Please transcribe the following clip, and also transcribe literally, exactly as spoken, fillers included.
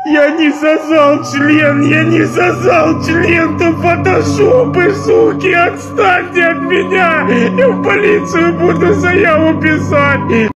Я не сосал член, я не сосал член, то фотошопы, суки, отстаньте от меня! Я в полицию буду заяву писать!